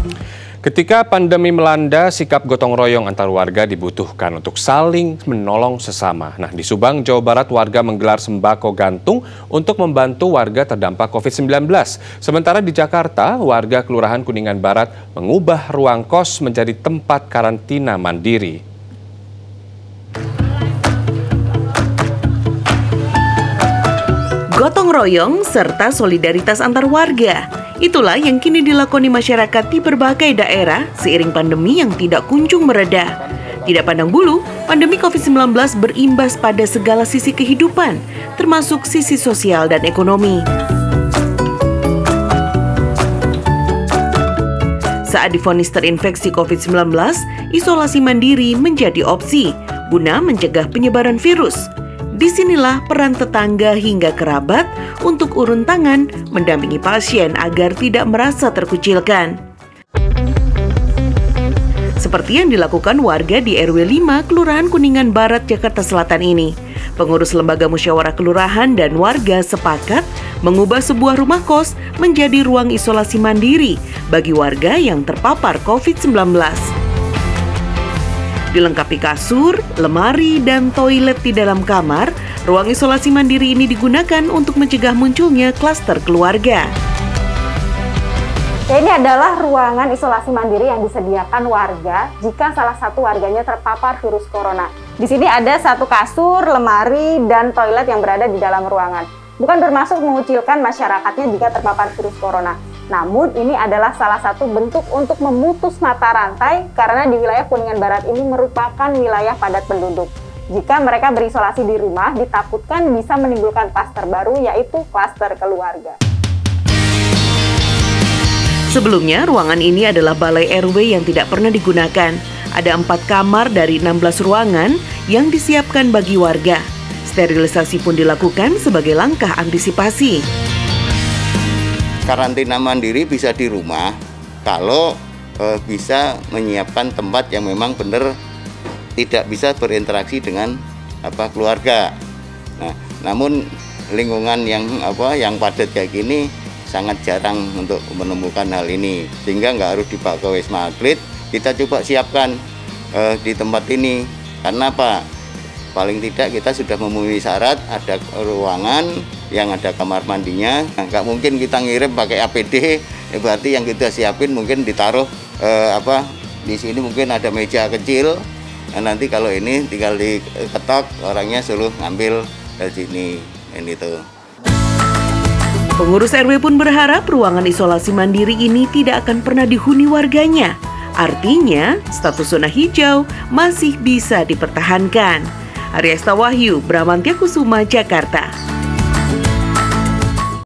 Ketika pandemi melanda, sikap gotong royong antar warga dibutuhkan untuk saling menolong sesama. Nah, di Subang, Jawa Barat, warga menggelar sembako gantung untuk membantu warga terdampak COVID-19. Sementara di Jakarta, warga Kelurahan Kuningan Barat mengubah ruang kos menjadi tempat karantina mandiri. Gotong royong serta solidaritas antar warga. Itulah yang kini dilakoni masyarakat di berbagai daerah seiring pandemi yang tidak kunjung mereda. Tidak pandang bulu, pandemi COVID-19 berimbas pada segala sisi kehidupan, termasuk sisi sosial dan ekonomi. Saat divonis terinfeksi COVID-19, isolasi mandiri menjadi opsi guna mencegah penyebaran virus. Disinilah peran tetangga hingga kerabat untuk urun tangan mendampingi pasien agar tidak merasa terkucilkan. Seperti yang dilakukan warga di RW 5 Kelurahan Kuningan Barat, Jakarta Selatan ini. Pengurus Lembaga Musyawarah Kelurahan dan warga sepakat mengubah sebuah rumah kos menjadi ruang isolasi mandiri bagi warga yang terpapar COVID-19. Dilengkapi kasur, lemari, dan toilet di dalam kamar, ruang isolasi mandiri ini digunakan untuk mencegah munculnya klaster keluarga. Ini adalah ruangan isolasi mandiri yang disediakan warga jika salah satu warganya terpapar virus corona. Di sini ada satu kasur, lemari, dan toilet yang berada di dalam ruangan. Bukan bermaksud mengucilkan masyarakatnya jika terpapar virus corona. Namun ini adalah salah satu bentuk untuk memutus mata rantai karena di wilayah Kuningan Barat ini merupakan wilayah padat penduduk. Jika mereka berisolasi di rumah, ditakutkan bisa menimbulkan klaster baru yaitu klaster keluarga. Sebelumnya, ruangan ini adalah balai RW yang tidak pernah digunakan. Ada 4 kamar dari 16 ruangan yang disiapkan bagi warga. Sterilisasi pun dilakukan sebagai langkah antisipasi. Karantina mandiri bisa di rumah kalau bisa menyiapkan tempat yang memang benar tidak bisa berinteraksi dengan keluarga. Nah, namun lingkungan yang padat kayak gini sangat jarang untuk menemukan hal ini, sehingga nggak harus dibawa ke Wisma Atlet. Kita coba siapkan di tempat ini karena apa? Paling tidak kita sudah memenuhi syarat, ada ruangan yang ada kamar mandinya. Nah, nggak mungkin kita ngirim pakai APD, berarti yang kita siapin mungkin ditaruh di sini mungkin ada meja kecil. Nah, nanti kalau ini tinggal diketok, orangnya suruh ngambil dari sini, ini tuh. Pengurus RW pun berharap ruangan isolasi mandiri ini tidak akan pernah dihuni warganya. Artinya, status zona hijau masih bisa dipertahankan. Aryasta Wahyu, Bramantya Kusuma, Jakarta.